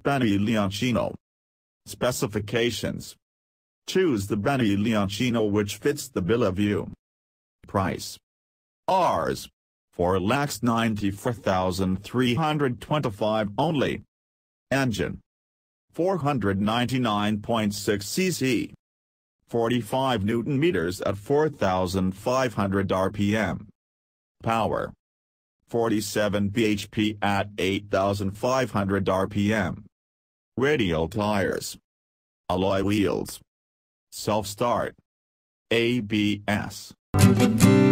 Benelli Leoncino. Specifications. Choose the Benelli Leoncino which fits the bill of you. Price. Rs. 4,94,325 only. Engine. 499.6 cc. 45 Newton meters at 4,500 rpm. Power. 47 bhp at 8,500 rpm. Radial tires. Alloy wheels. Self-start. ABS.